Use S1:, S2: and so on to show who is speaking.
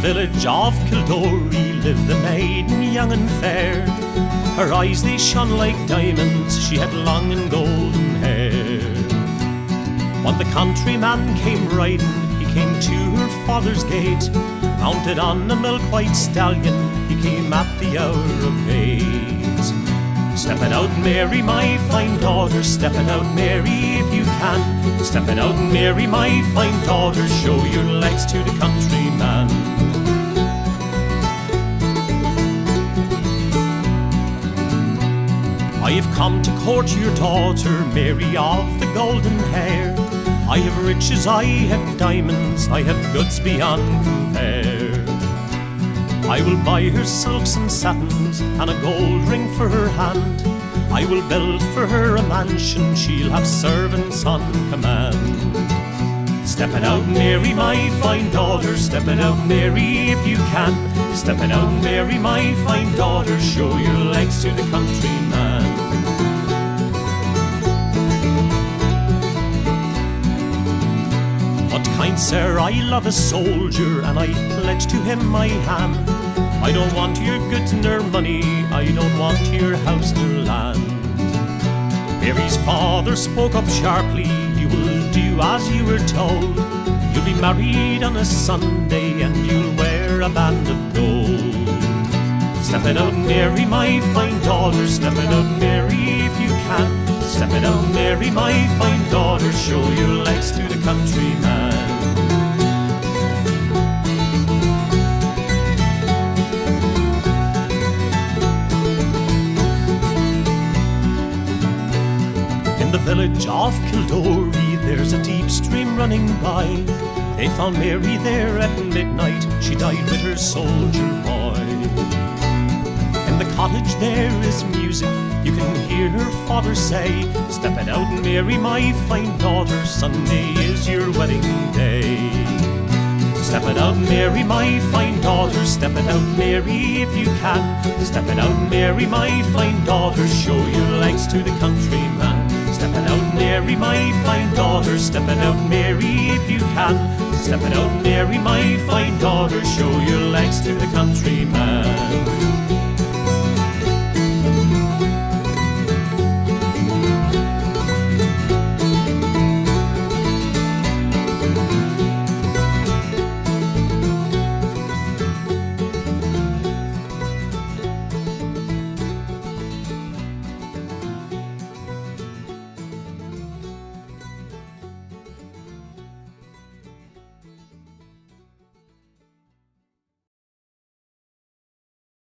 S1: village of Kildorrery lived the maiden young and fair. Her eyes they shone like diamonds, she had long and golden hair. When the countryman came riding, he came to her father's gate. Mounted on a milk-white stallion, he came at the hour of 8. Stepping out, Mary, my fine daughter, stepping out, Mary, if you can. Stepping out, Mary, my fine daughter, show your legs to the countryman. I have come to court your daughter, Mary of the golden hair. I have riches, I have diamonds, I have goods beyond compare. I will buy her silks and satins and a gold ring for her hand. I will build for her a mansion, she'll have servants on command. Stepping out, Mary, my fine daughter, stepping out, Mary, if you can. Stepping out, Mary, my fine daughter, show your legs to the countryman. But kind sir, I love a soldier, and I've pledged to him my hand. I don't want your goods nor money, I don't want your house nor land. Mary's father spoke up sharply, you will do as you were told. You'll be married on a Sunday and you'll wear a band of gold. Stepping out, Mary, my fine daughter, stepping out, Mary, if you can. Stepping out, Mary, my fine daughter, show your legs to the countryman. In the village of Kildorrery, there's a deep stream running by. They found Mary there at midnight, she died with her soldier boy. In the cottage there is music, you can hear her father say, stepping out, Mary, my fine daughter, Sunday is your wedding day. Stepping out, Mary, my fine daughter, stepping out, Mary, if you can. Stepping out, Mary, my fine daughter, show your legs to the countryman. Stepping out, Mary, my fine daughter, stepping out, Mary, if you can. Stepping out, Mary, my fine daughter, show your legs to the countryman.